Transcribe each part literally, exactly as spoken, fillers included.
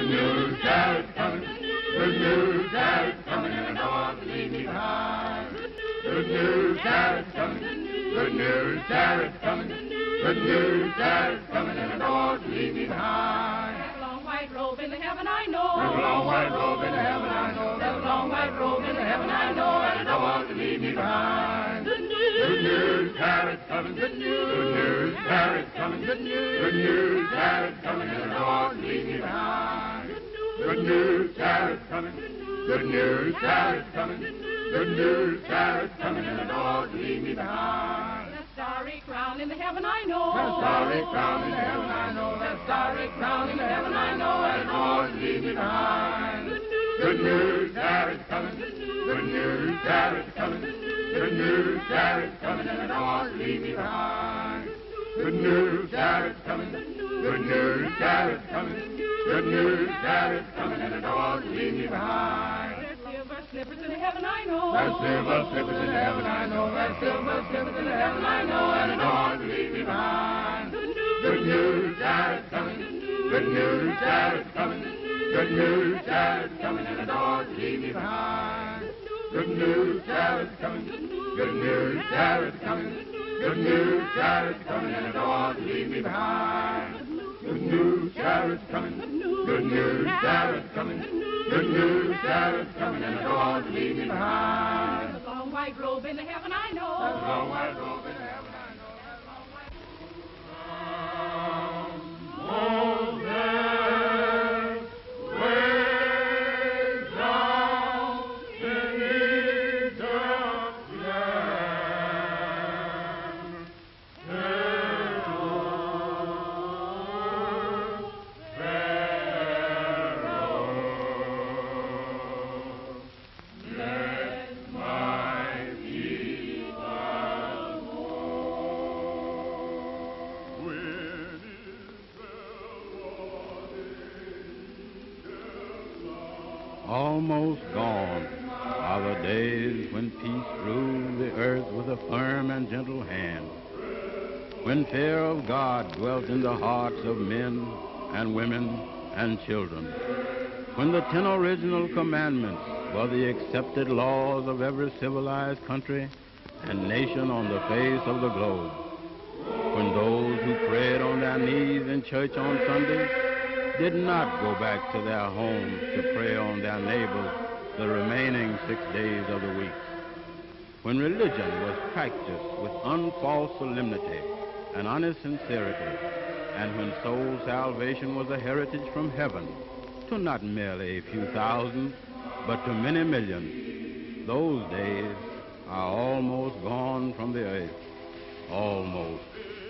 Good news, Jared's coming. Good news, Jared's coming, and I don't want to leave me behind. Good news, Jared's coming. Good news, Jared's coming. Good news, Jared's coming, and I don't want to leave me behind. There's a long white robe in the heaven I know. There's a long white robe in the heaven I know. There's a long white robe in the heaven I know, and I don't want to leave me behind. Good news, Good news, Jared's coming. Good news, good news, Jared's coming. Good news, good news, Jared's coming, and I don't want to leave me behind. Good news, Jared's coming. Good news, Jared's coming. Good news, Jared's coming, and I don't want to leave me behind. that starry crown in the heaven I know. That starry crown in the heaven I know. That starry crown in the heaven I know, and I don't want to leave me behind. Good news, Jared's coming. Good news, Jared's coming. Good news, Jared's coming, and I don't want to leave me behind. Good news, Jared's coming. Good news, Jared's coming. Good news, Jared's coming, and I don't want to leave me behind. There's silver slippers in the heaven I know. There's silver slippers in the heaven I know. There's silver slippers in the heaven I know, and I don't want to leave me behind. Good news, Good news, Jared's coming. Good news, Jared's coming. Good news, Jared's coming, and I don't want to leave me behind. Good news, Jared's coming. Good news, Jared's coming. Good news, Jared's coming, and I don't want to leave me behind. Good news, Jared's coming. Good news, Jared's coming. Good news, Jared's coming, and I don't want to leave me behind. there's a long white robe in the heaven I know. There's a long white robe in the heaven I know. There's a long white robe. Oh, there, way down beneath the land, there goes Pharaoh. Let my people go. When Almost gone are the days when peace ruled the earth with a firm and gentle hand, when fear of God dwelt in the hearts of men and women and children, when the ten original commandments were the accepted laws of every civilized country and nation on the face of the globe, when those who prayed on their knees in church on Sunday did not go back to their homes to pray on their neighbors the remaining six days of the week, when religion was practiced with unfalse solemnity and honest sincerity, and when soul salvation was a heritage from heaven to not merely a few thousand, but to many millions, those days are almost gone from the earth. Almost.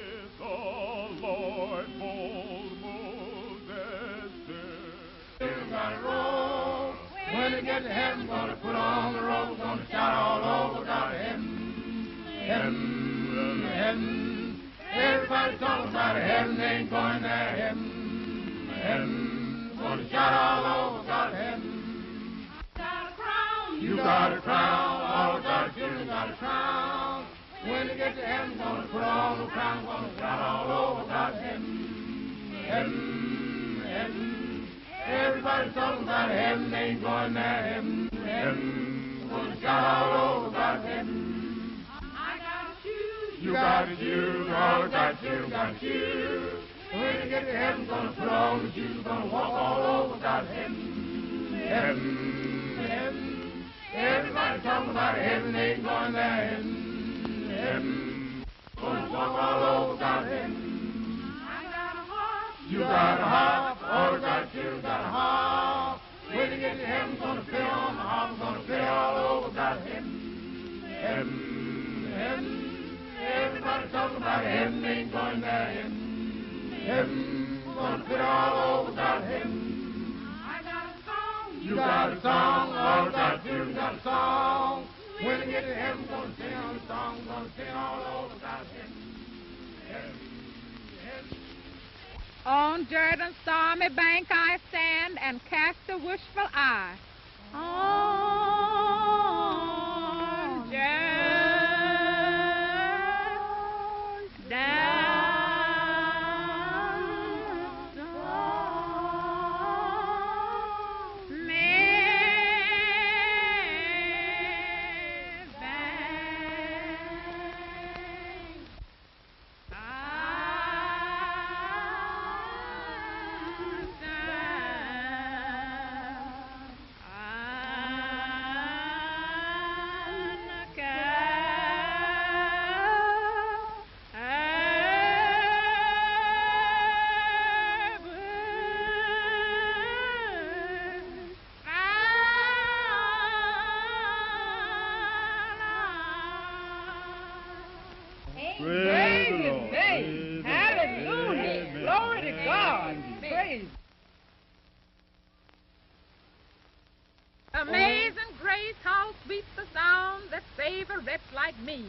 Gonna roll. When we get to heaven, gonna put on the robe, gonna shout all over, got heaven, heaven, heaven. Everybody's talking about heaven, ain't going there, heaven, heaven. Gonna shout all over, got heaven. got a crown. You got a crown, all God's children got a crown. When we get to heaven, gonna put on the crown, gonna shout all over, got heaven, heaven, heaven. Everybody's talking about heaven, ain't going there, heaven, heaven. Gonna shout all over about heaven. I got shoes. You got the shoes, all got shoes, got shoes. When you get to heaven, gonna put on the shoes, gonna walk all over about heaven, heaven, heaven. Everybody's talking about heaven, ain't going there, heaven, heaven. Gonna walk all over about heaven. I got a harp. You got a harp, all got you got a harp. When you get to heaven, gonna play on the harp, gonna play all over God heaven, heaven, heaven. Everybody talking about heaven, ain't going there, heaven, heaven. Gonna play all over God heaven. I got a song. You got a song, all got you got a song. When you get to heaven, gonna sing on the song, gonna sing all over God heaven, heaven. On Jordan's stormy bank I stand and cast a wishful eye. On Jordan's down name? Amazing grace, how sweet the sound that saved a wretch like me.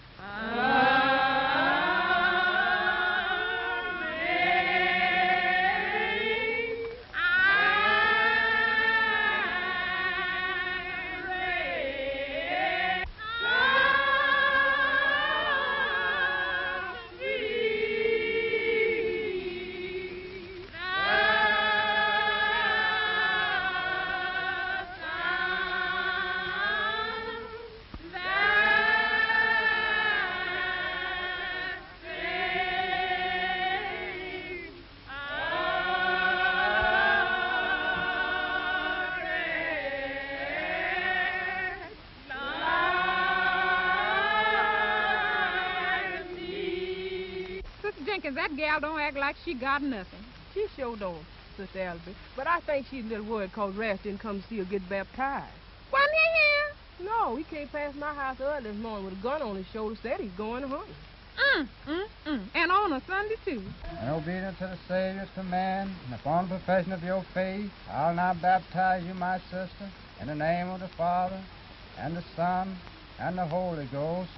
That gal don't act like she got nothing. She sure don't, Sister Albie. But I think she's a little worried because Ras didn't come to see her get baptized. Wasn't he here? No, he came past my house early this morning with a gun on his shoulder, said he's going home. Mm, mm, mm. And on a Sunday, too. And obedient to the Savior's command, and upon profession of your faith, I'll now baptize you, my sister, in the name of the Father, and the Son, and the Holy Ghost.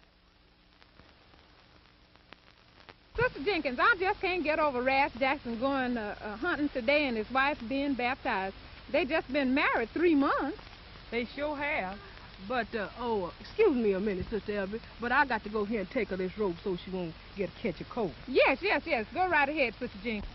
Sister Jenkins, I just can't get over Ras Jackson going uh, uh, hunting today and his wife being baptized. They just been married three months. They sure have. But, uh, oh, excuse me a minute, Sister Albie, but I got to go here and take her this robe so she won't get catch a cold. Yes, yes, yes. Go right ahead, Sister Jenkins.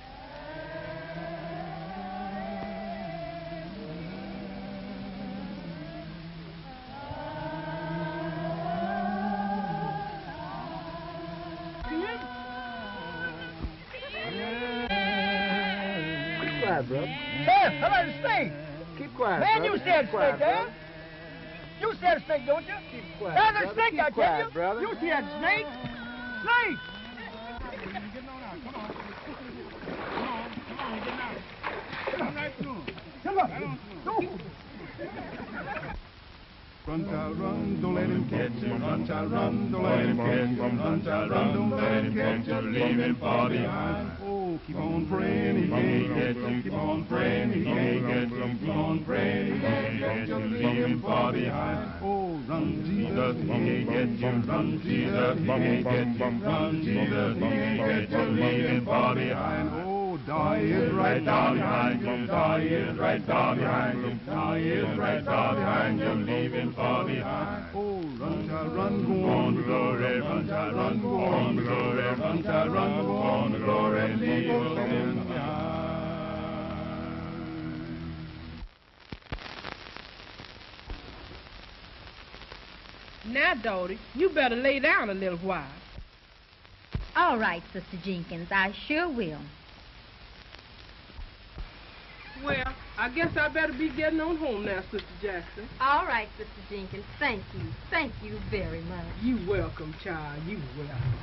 Bro. Sam, how about the snake? Keep quiet, Man, brother. you said Keep quiet, snake, huh? brother. You said snake, don't you? Keep quiet, That's a brother. snake, Keep I tell quiet, you. brother. You said snake. Snake. Come on. Go. Run, child, run, don't let him catch you. Run, child, run, don't let him catch you. Run, child, run, don't let him catch you. Leave him far behind. Oh, keep on praying, he can't catch you. Keep on praying, he can't catch you. Keep on praying, he can't catch you. Leave him far behind. Oh, run, Jesus, he can't catch you. Run, Jesus, he can't catch you. Run, Jesus, he can't catch you. Leave him far behind. Oh, die is right down behind you. Die is right down behind you. Die is right down behind you. Leave him far behind. Oh, run, child, run, go on to glory. Run, child, run, go on to glory. Run, child, run, go on to glory. Leave your sins behind. Now, Dodie, you better lay down a little while. All right, Sister Jenkins, I sure will. Well, I guess I better be getting on home now, Sister Jackson. All right, Sister Jenkins, thank you. Thank you very much. You welcome, child. You welcome.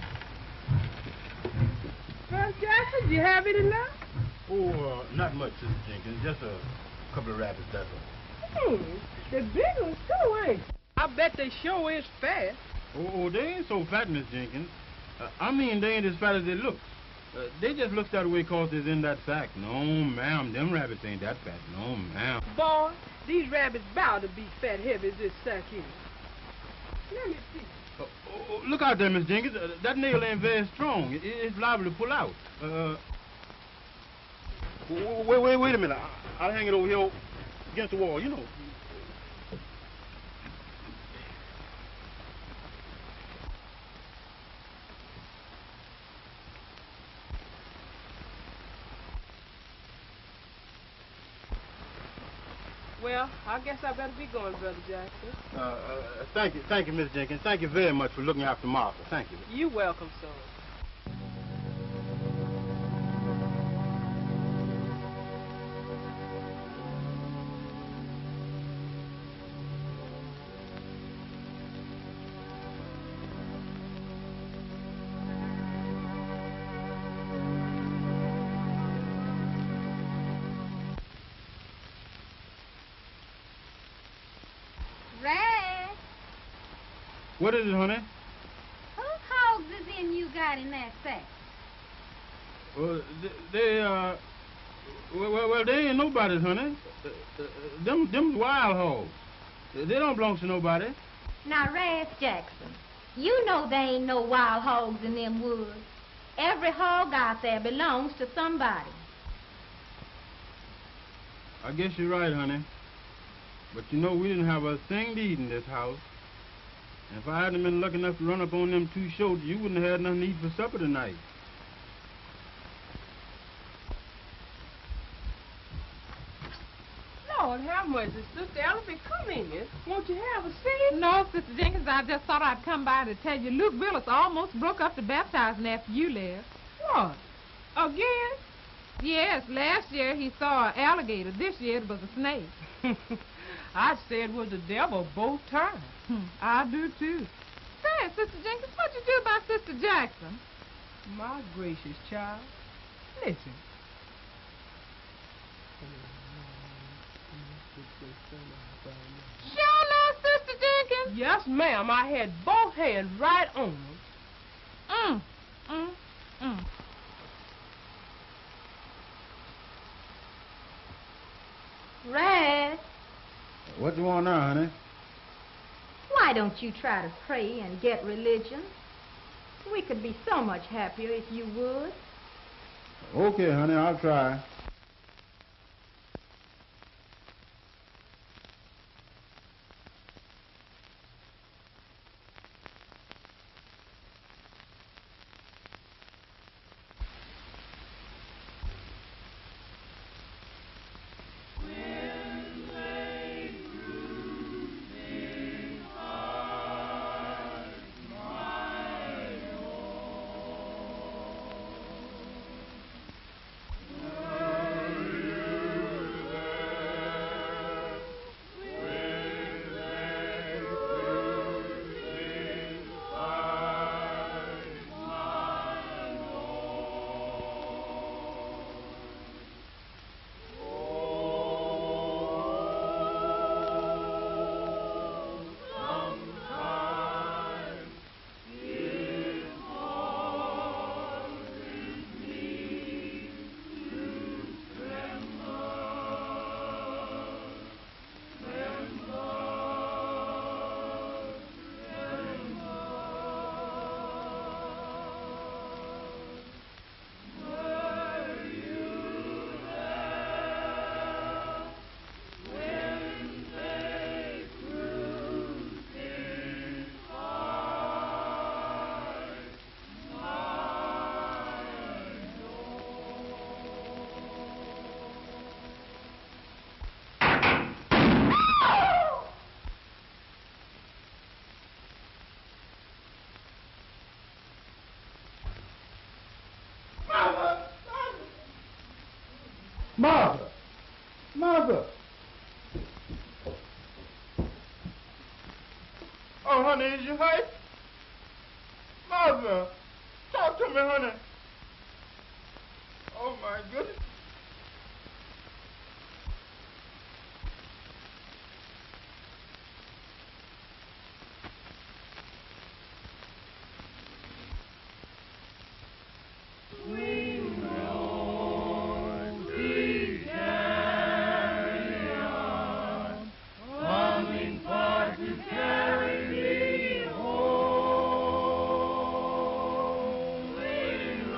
Well, Jackson, do you have any left? Oh, uh, not much, Sister Jenkins. Just a couple of rabbits, that's all. Hmm, they're big ones too, ain't they? I bet they sure is fat. Oh, oh, they ain't so fat, Miss Jenkins. Uh, I mean, they ain't as fat as they look. Uh, they just look that way 'cause they're in that sack. No, ma'am, them rabbits ain't that fat. No, ma'am. Boy, these rabbits bound to be fat heavy as this sack is. Let me see. Uh, oh, look out there, Miss Jenkins. Uh, that nail ain't very strong. It, it's liable to pull out. Uh, wait, wait, wait a minute. I, I'll hang it over here against the wall, you know. Well, I guess I better be going, Brother Jackson. Uh, uh, thank you, thank you, Miss Jenkins. Thank you very much for looking after Martha. Thank you. You welcome, sir. What is it, honey? Whose hogs is in you got in that sack? Well, they, they uh, Well, well, well, they ain't nobody's, honey. Uh, uh, them, them wild hogs. They don't belong to nobody. Now, Raz Jackson, you know there ain't no wild hogs in them woods. Every hog out there belongs to somebody. I guess you're right, honey. But you know, we didn't have a thing to eat in this house. And if I hadn't been lucky enough to run up on them two shows, you wouldn't have had nothing to eat for supper tonight. Lord, have mercy, Sister Elsie. Come in. Won't you have a seat? No, Sister Jenkins, I just thought I'd come by to tell you Luke Billis almost broke up the baptizing after you left. What? Again? Yes, last year he saw an alligator. This year it was a snake. I'd say it was the devil both times. I do, too. Say, Sister Jenkins, what'd you do about Sister Jackson? My gracious, child. Listen. Sure enough, Sister Jenkins? Yes, ma'am. I had both hands right on them. Mm, mm, mm. Raz, What you want now, honey? why don't you try to pray and get religion? We could be so much happier if you would. Okay, honey, I'll try. Martha! Martha! Oh, honey, is you hurt? Martha, talk to me, honey. Oh, my goodness. Waiting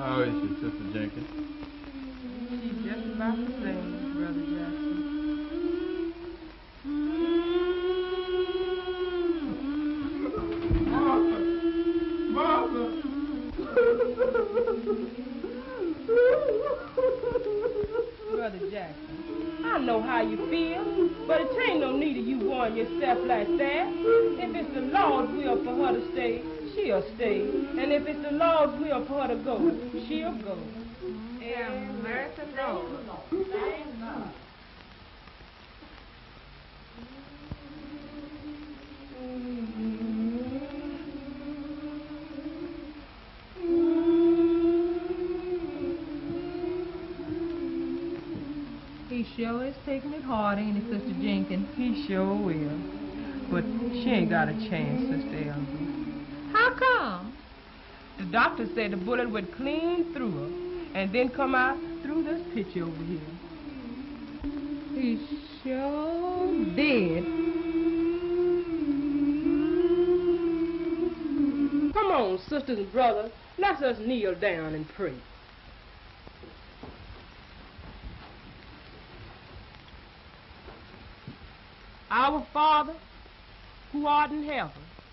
How is she, Sister Jenkins? She's just about the same, Brother Jackson. Martha! Martha! Brother Jackson, I know how you feel, but it ain't no need of you worrying yourself like that. If it's the Lord's will for her to stay, she'll stay. And if it's the Lord's will for her to go, she'll go. And mercy, Lord. He sure is taking it hard, ain't he, Sister Jenkins? He sure will. But she ain't got a chance, Sister Elsie. How come? The doctor said the bullet went clean through her and then come out through this picture over here. He sure did. Come on, sisters and brothers, let us kneel down and pray. Our Father, who art in heaven,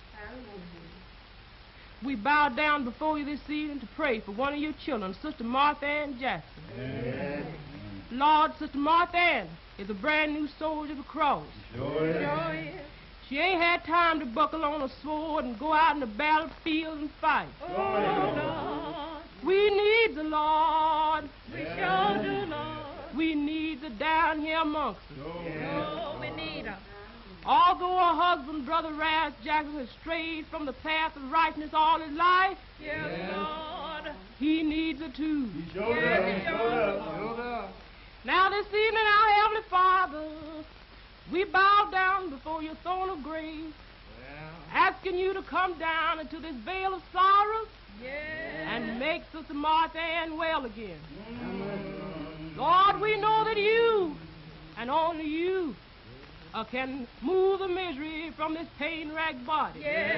we bow down before you this evening to pray for one of your children, Sister Martha Ann Jackson. Amen. Lord, Sister Martha Ann is a brand new soldier of the cross. Sure is. Sure is. She ain't had time to buckle on a sword and go out in the battlefield and fight. Sure is. Lord. We need the Lord. We sure do, Lord. We need her down here amongst us. Sure. Yes. Oh, we need her. Although her husband, Brother Raz Jackson, has strayed from the path of righteousness all his life, Yes, Lord, he needs her too. He sure does. He sure does. Sure does. Now this evening, our Heavenly Father, we bow down before your throne of grace, asking you to come down into this veil of sorrow and make Sister Martha Ann well again. Mm. Lord, we know that you, and only you, Uh, can move the misery from this pain-racked body. Yes,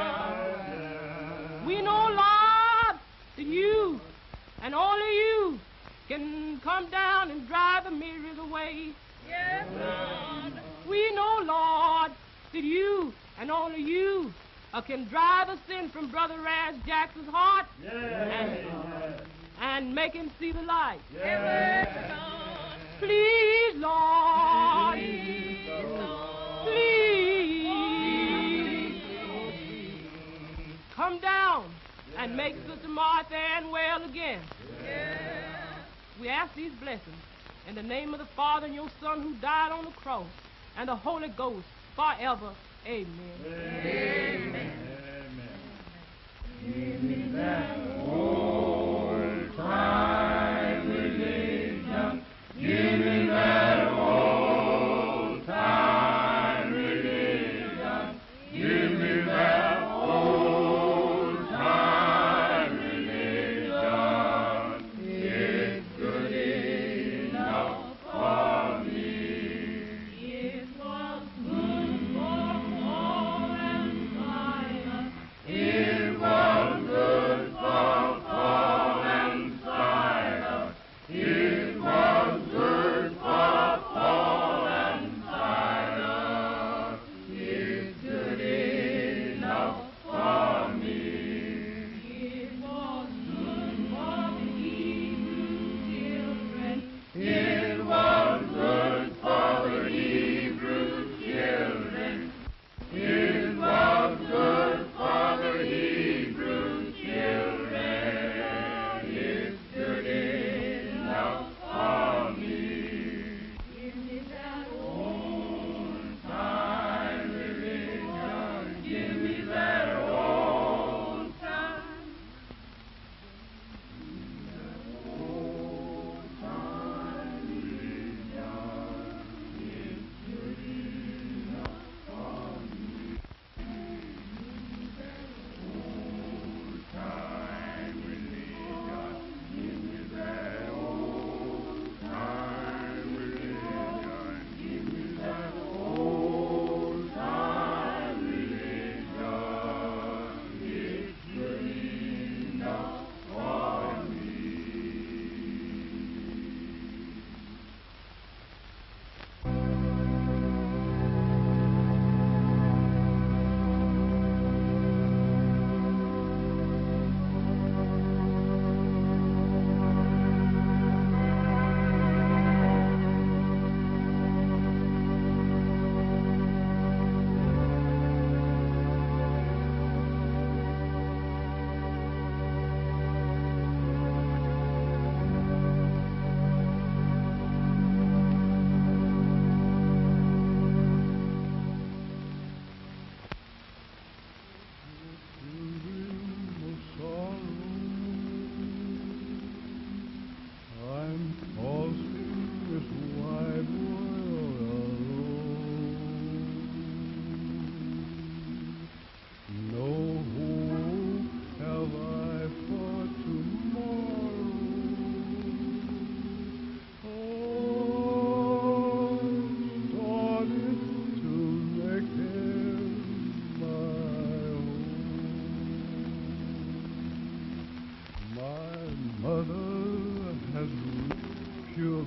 We know, Lord, that you and only you can come down and drive the miseries away. Yes, Lord. We know, Lord, that you and only you uh, can drive the sin from Brother Raz Jackson's heart Yes. and, and make him see the light. Yes, Please, Lord. Please, come down and make Sister Martha Ann well again. We ask these blessings in the name of the Father and your Son who died on the cross and the Holy Ghost forever. Amen. Amen. Give me that old time religion. Give me that old time religion. Give me that old time religion. It's good enough for me. It was good for Paul and Silas.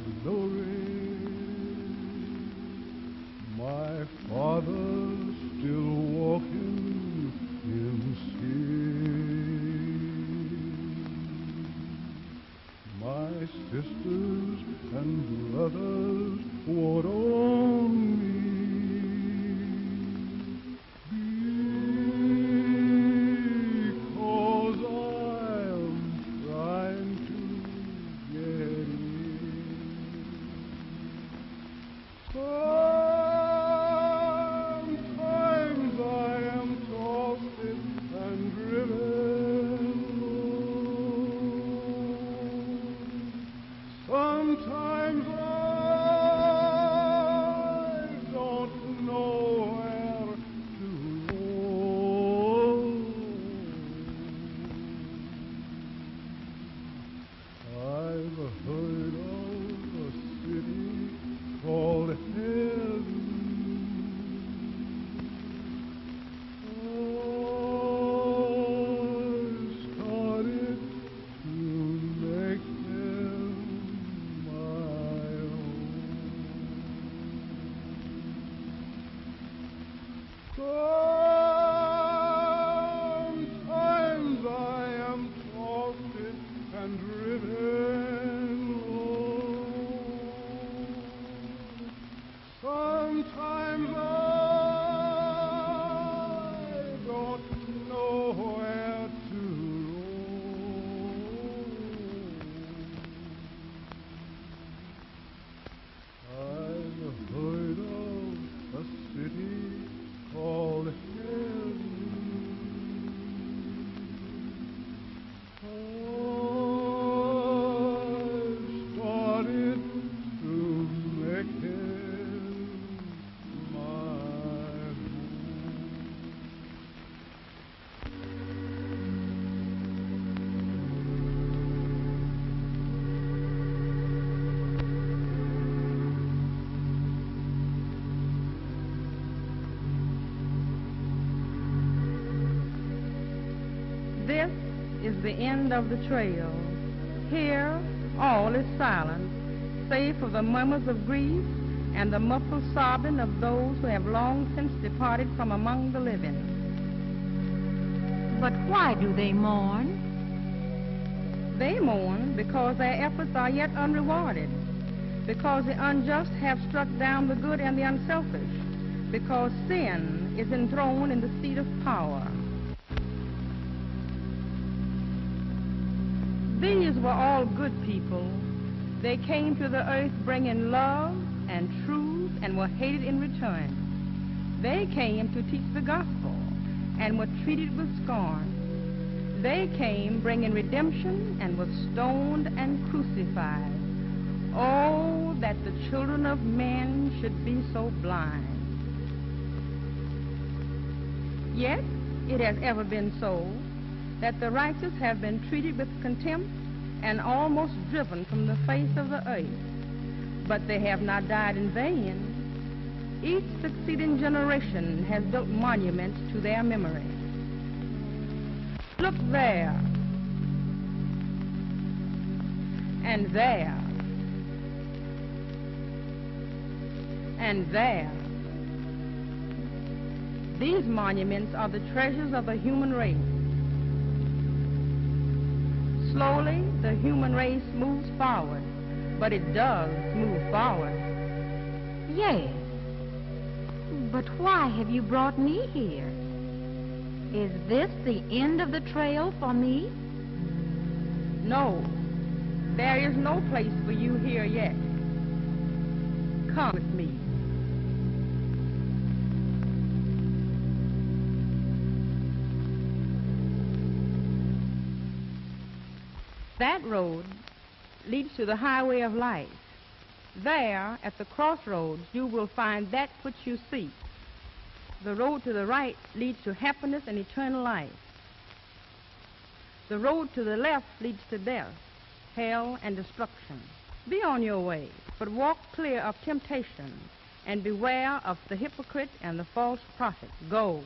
glory. My Father still walking in sin. My sisters and brothers ward on me. Because I'm trying to get in. Sometimes I am tossed and driven. Sometimes I don't know where to go. I've heard of a city called heaven. I've started to make them my own. Sometimes I am tossed and driven low. Sometimes I don't know where to roam. I've heard of a city called heaven. I've started to make it my home. This is the end of the trail. Here, all is silent, save for the murmurs of grief and the muffled sobbing of those who have long since departed from among the living. But why do they mourn? They mourn because their efforts are yet unrewarded, because the unjust have struck down the good and the unselfish, because sin is enthroned in the seat of power. These were all good people. They came to the earth bringing love and truth and were hated in return. They came to teach the gospel and were treated with scorn. They came bringing redemption and were stoned and crucified. Oh, that the children of men should be so blind. Yet it has ever been so that the righteous have been treated with contempt and almost driven from the face of the earth. But they have not died in vain. Each succeeding generation has built monuments to their memory. Look there, and there, and there. These monuments are the treasures of the human race. Slowly, the human race moves forward, but it does move forward. Yes. But why have you brought me here? Is this the end of the trail for me? No, there is no place for you here yet. Come with me. That road leads to the highway of life. There, at the crossroads, you will find that which you seek. The road to the right leads to happiness and eternal life. The road to the left leads to death, hell, and destruction. Be on your way, but walk clear of temptation, and beware of the hypocrite and the false prophet. Go.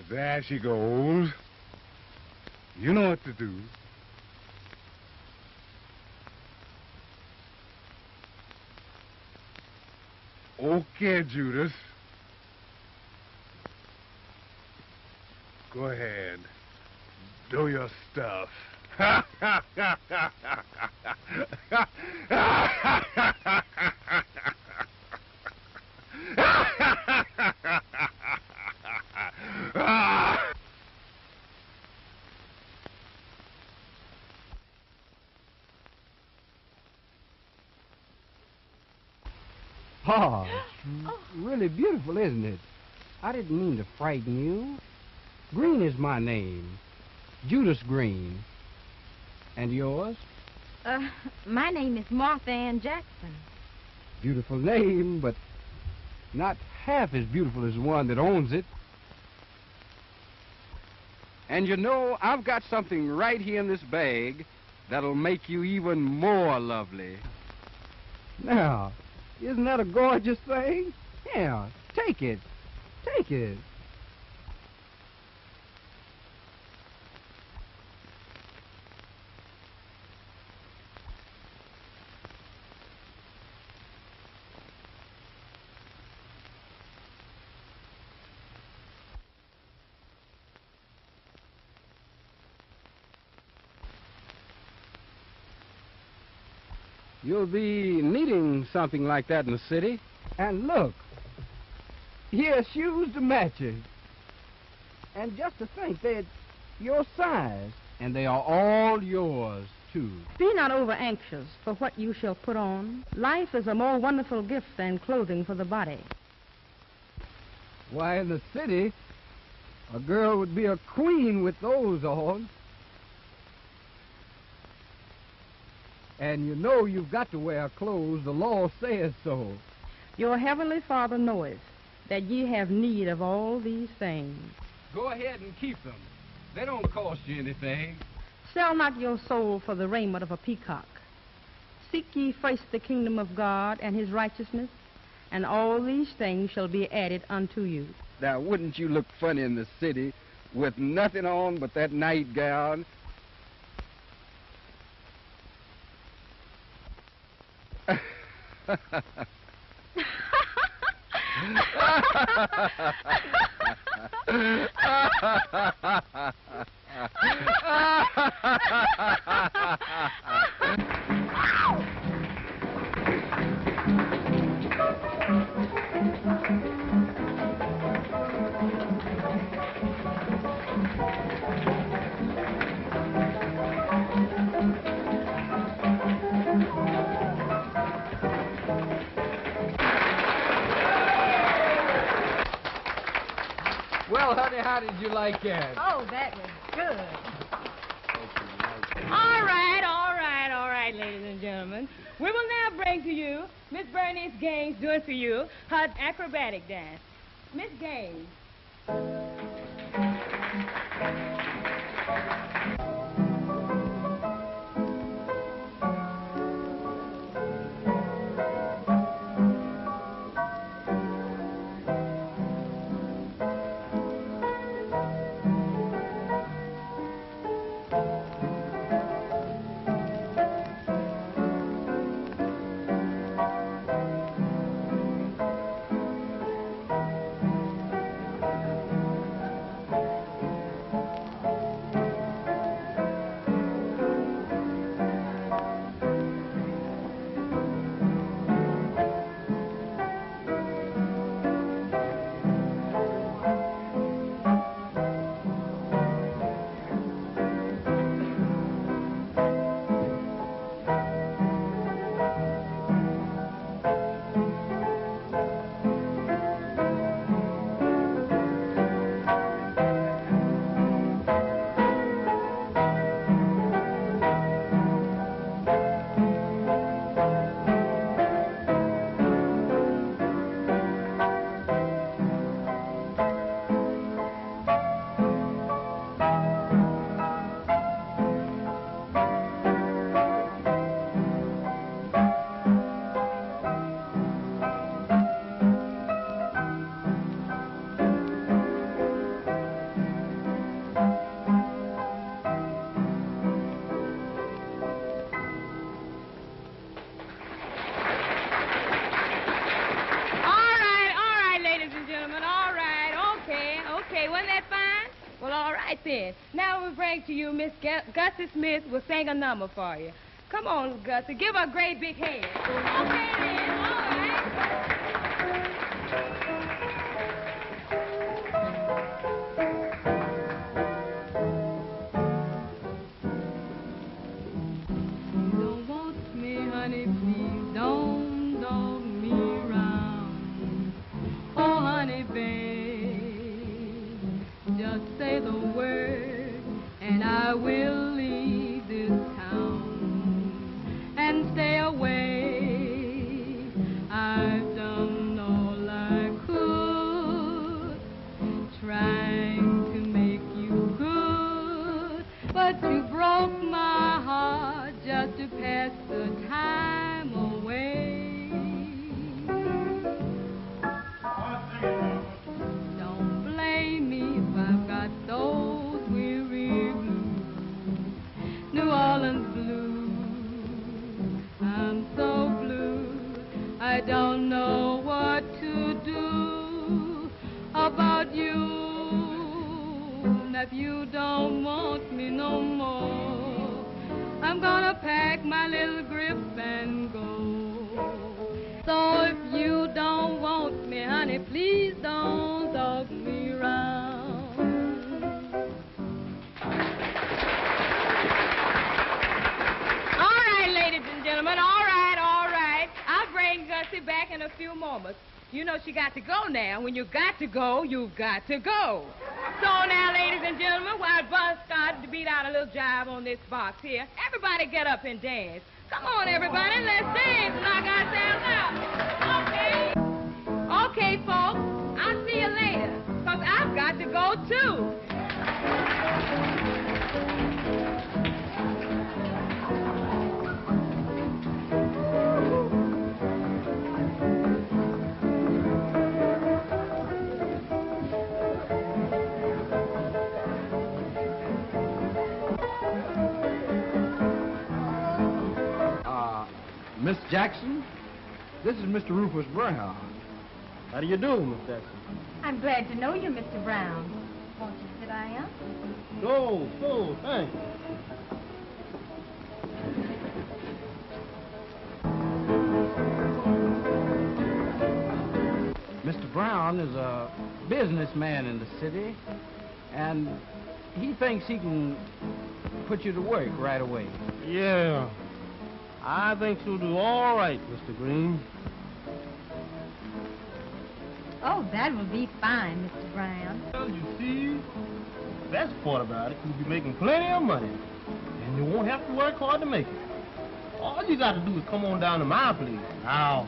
There she goes. You know what to do. Okay, Judas. Go ahead. Do your stuff. Oh, it's really beautiful, isn't it? I didn't mean to frighten you. Green is my name. Judas Green. And yours? Uh, my name is Martha Ann Jackson. Beautiful name, but not half as beautiful as the one that owns it. And you know, I've got something right here in this bag that'll make you even more lovely. Now, isn't that a gorgeous thing? Yeah, take it. Take it. You'll be needing something like that in the city. And look, here's shoes to match it. And just to think, they're your size. And they are all yours, too. Be not over anxious for what you shall put on. Life is a more wonderful gift than clothing for the body. Why, in the city, a girl would be a queen with those on. And you know you've got to wear clothes. The law says so. Your heavenly Father knoweth that ye have need of all these things. Go ahead and keep them. They don't cost you anything. Sell not your soul for the raiment of a peacock. Seek ye first the kingdom of God and his righteousness, and all these things shall be added unto you. Now, wouldn't you look funny in the city with nothing on but that nightgown? Well, honey, how did you like that? Oh, that was good. All right, all right, all right, ladies and gentlemen. We will now bring to you Miss Bernice Gaines doing for you her acrobatic dance. Miss Gaines. in. Now we bring to you Miss Gu- Gussie Smith will sing a number for you. Come on, Gussie, give her a great big hand. Okay, then, all right. Don't want me, honey, please don't dog me round. Oh, honey, babe, just say the word and I will leave this town and stay away. I've done all I could, trying to make you good, but you broke my heart just to pass the time away. Don't blame me if I've got those weary blues, New Orleans blues. I'm so blue, I don't know what to do about you. And if you don't want me no more, I'm gonna pack my little grip and go. So if you don't want me, honey, please don't dog me round. All right, ladies and gentlemen, all right, all right. I'll bring Gussie back in a few moments. You know she got to go now. When you got to go, you've got to go. So now, ladies and gentlemen, while Buzz started to beat out a little jive on this box here, everybody get up and dance. Come on, everybody, let's dance and knock ourselves out. Okay? Okay, folks, I'll see you later, because I've got to go, too. Miss Jackson, this is Mister Rufus Brown. How do you do, Miss Jackson? I'm glad to know you, Mister Brown. Won't you sit down? No, no, thanks. Mister Brown is a businessman in the city, and he thinks he can put you to work right away. Yeah. I think she'll do all right, Mister Green. Oh, that will be fine, Mister Brown. Well, you see, the best part about it, you'll be making plenty of money, and you won't have to work hard to make it. All you got to do is come on down to my place. Now,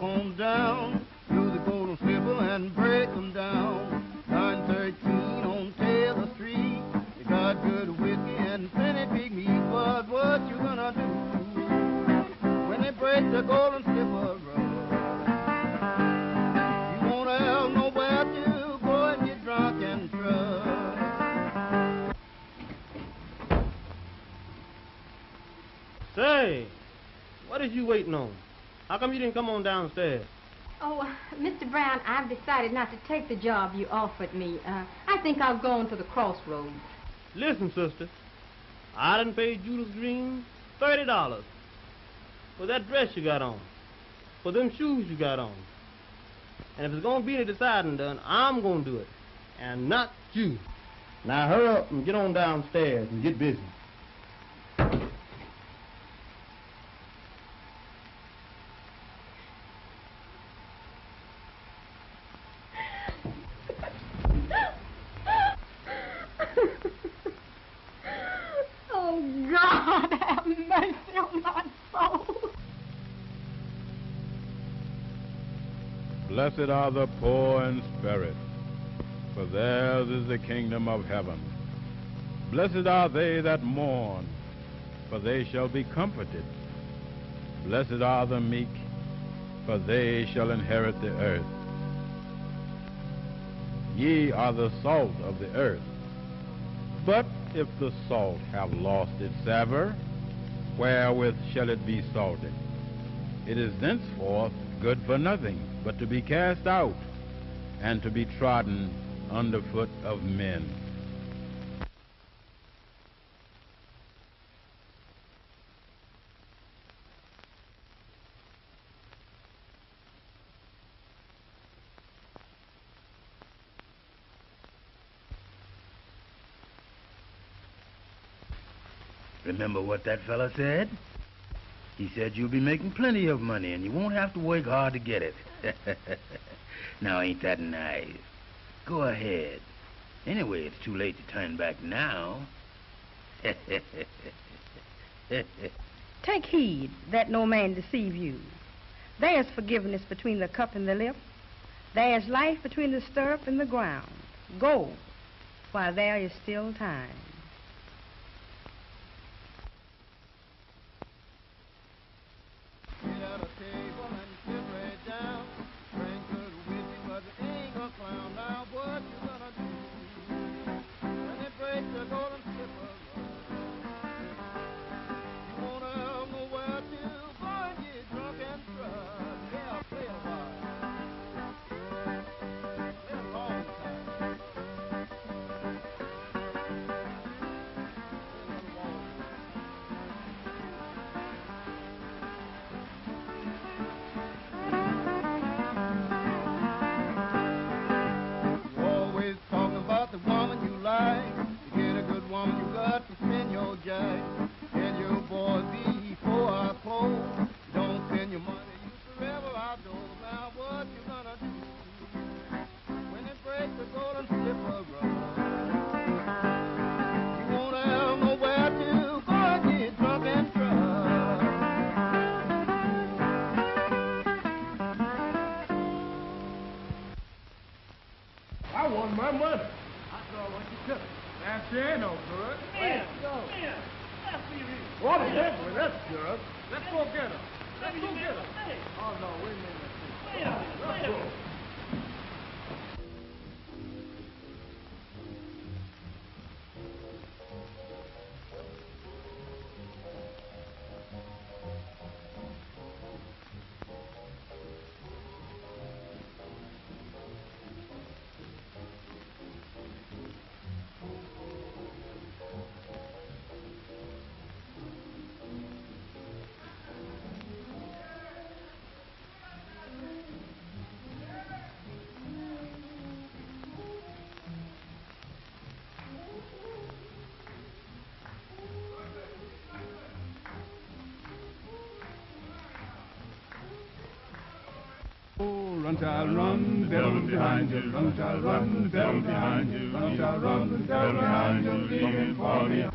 on down to the Golden Slipper and break them down. nine thirteen on Taylor Street. You got good whiskey and plenty big meat, but what you gonna do when they break the Golden Slipper road? You won't have nowhere to go and get drunk and drunk. Say, what is you waiting on? How come you didn't come on downstairs? Oh, uh, Mister Brown, I've decided not to take the job you offered me. Uh, I think I'll go on to the Crossroads. Listen, sister, I done paid Judas Green thirty dollars for that dress you got on, for them shoes you got on. And if it's going to be any deciding done, I'm going to do it, and not you. Now hurry up and get on downstairs and get busy. Blessed are the poor in spirit, for theirs is the kingdom of heaven. Blessed are they that mourn, for they shall be comforted. Blessed are the meek, for they shall inherit the earth. Ye are the salt of the earth. But if the salt have lost its savour, wherewith shall it be salted? It is thenceforth good for nothing, but to be cast out, and to be trodden under foot of men. Remember what that fella said? He said you'll be making plenty of money and you won't have to work hard to get it. Now, ain't that nice? Go ahead. Anyway, it's too late to turn back now. Take heed that no man deceive you. There is forgiveness between the cup and the lip. There is life between the stirrup and the ground. Go, while there is still time. Run, child, run, the devil behind you. Run, child, run, the devil behind you. Run, child, run, the devil behind you. Leaving for me.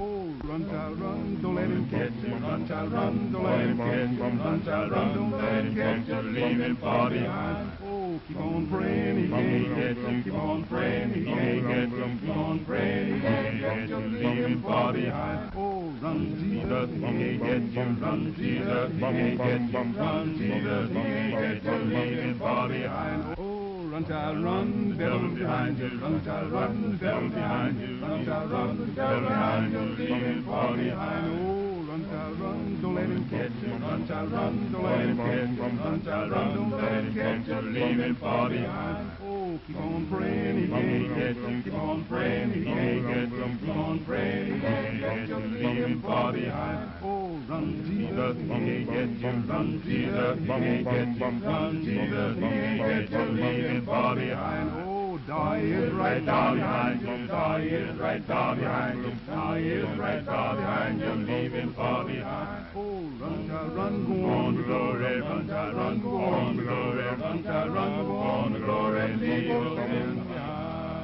Run, child, run, don't let him catch you. Run, child, run, don't let him catch you. Run, child, run, don't let him catch you. Leave him far behind. Oh, keep on praying, he can't get you. Keep on praying, he can't get you. Keep on praying, he can't get you. Leave him far behind. Oh, run, Jesus, he can't get you. Run, Jesus, he can't get you. Run, Jesus, he can't get you. Leave him far behind. Oh, run, child, run, the devil behind you. Run, child, run, the devil behind you. Run, child, run, the devil behind you. Leave him far behind. Oh, run, child, run, don't let him catch you. Run, child, run, don't let him catch you. Run, child, run, don't let him catch you. Leave him far behind. Oh, keep on praying, he can't get you. Keep on praying, he can't get you. Keep on praying, he can't get you. Leave him far behind. Oh, run, Jesus, he can't get you. Run, Jesus, he can't get you. Run, Jesus, he can't get you. Leave him far behind. Oh, die is right down behind you. Die is right down behind you. Die is right down behind you. Leave him far behind. Oh, run, child, run, go on to glory. Run, child, run, go on to glory. Run, child, run, go on to glory. Leave your sins behind.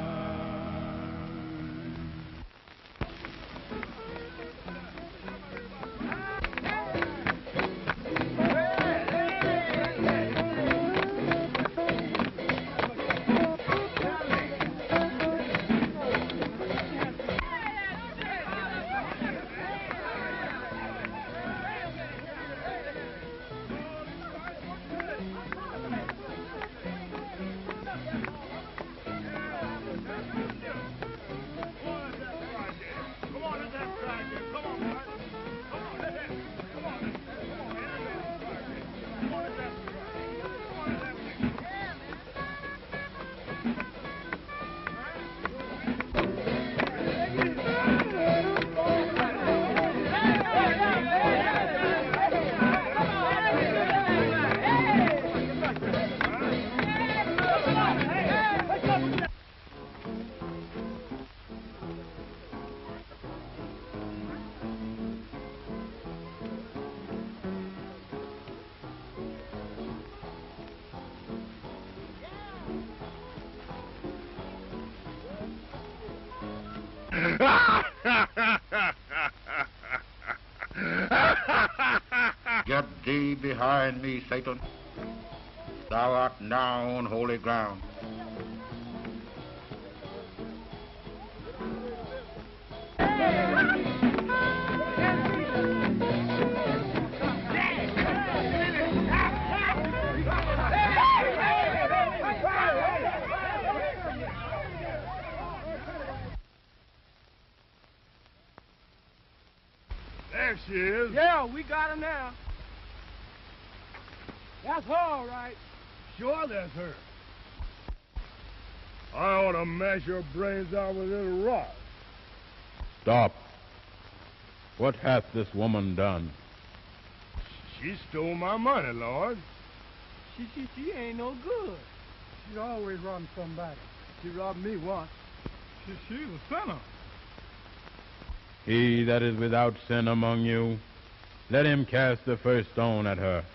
Get thee behind me, Satan. Thou art now on holy ground. There she is. Yeah, we got her now. That's her, all right. Sure, that's her. I ought to mash your brains out with this rock. Stop. What hath this woman done? She stole my money, Lord. She, she, she ain't no good. She's always robbing somebody. She robbed me once. She, she's a sinner. He that is without sin among you, let him cast the first stone at her.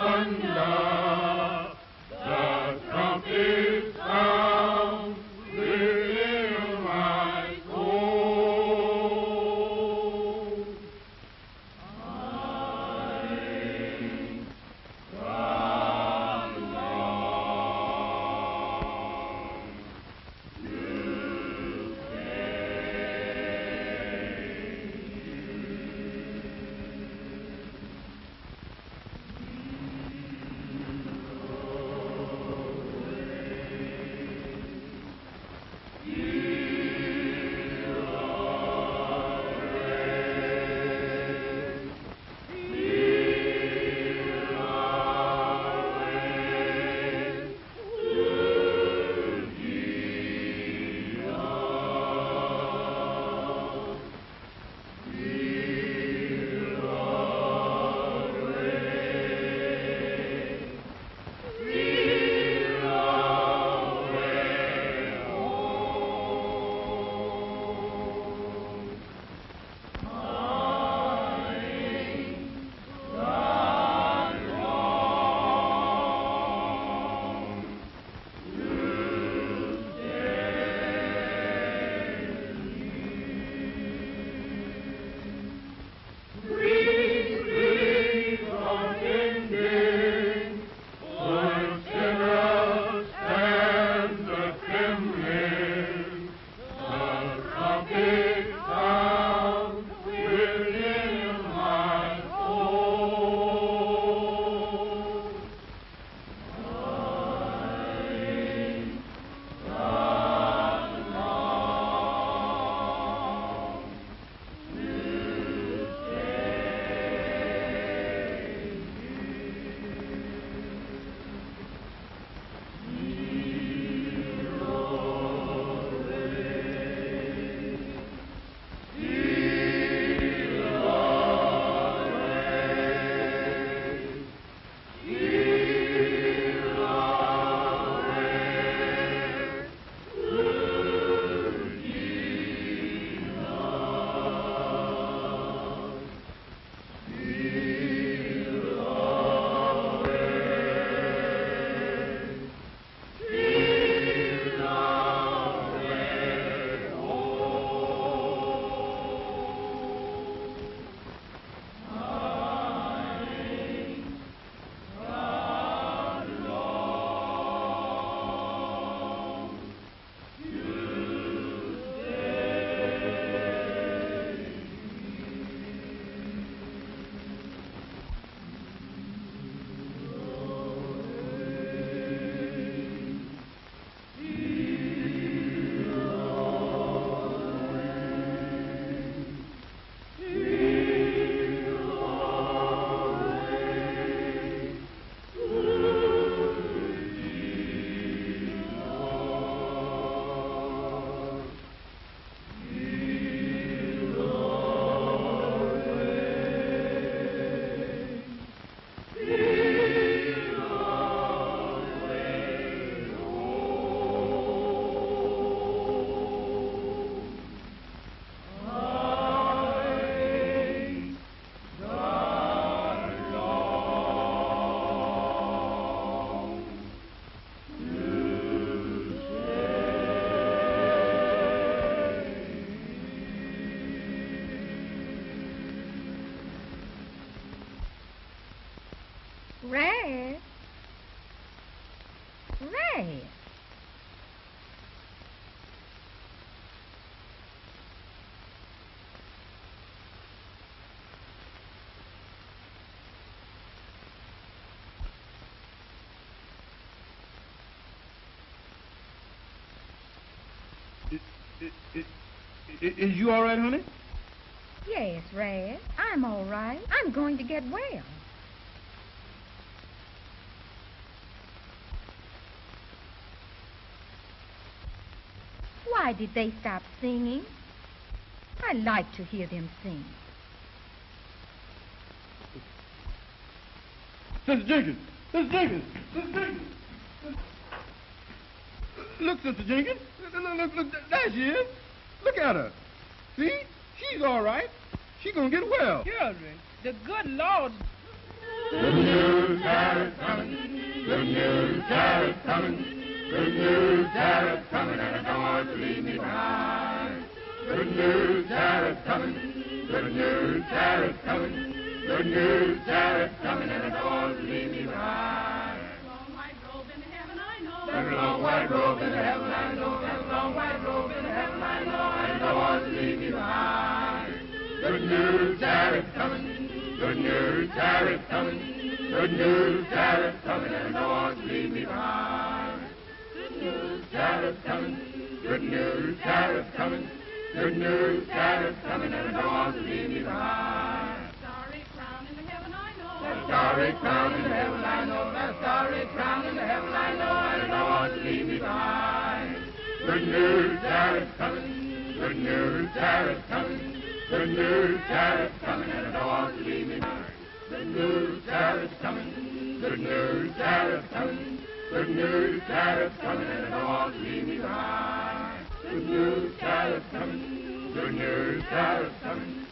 thunder, the trumpet sound within my soul. I run along, you Red? Red? Is, is, is, is you all right, honey? Yes, Red. I'm all right. I'm going to get well. Why did they stop singing? I like to hear them sing. Sister Jenkins! Sister Jenkins! Sister Jenkins! Look, Sister Jenkins. Look, look, look, there she is. Look at her. See? She's all right. She's going to get well. Children, the good Lord... The news, Tara's coming. Good news, Tara's coming. Good news, Tara's coming, and I don't want to leave me behind. Good news, Tara's coming. Good news, Tara's coming. Good news, Tara's coming, and I don't want to leave me behind. There's a long white robe in the heaven, I know. There's a long white robe in the heaven, I know. And I don't want to leave me behind. Good news, Tara's coming. Good news, Tara's coming. Good news, Tara's coming, and I don't want to leave me behind. Good news, Tara's coming. Good news, Tara's coming. Good news, Tara's coming, and I don't want to leave me behind. Starry crown in the heaven, I know. That starry crown in the heaven, I know. That starry crown in the heaven, I know, and I don't want to leave me behind. Good news, Tara's coming. Good news, Tara's coming. Good news, Tara's coming, and I don't want to leave me behind. Good news, Tara's coming. Good news, Tara's coming. Good news, Tara's coming, and I don't want to leave me behind. Good news, Tara's coming. Good news, Tara's coming.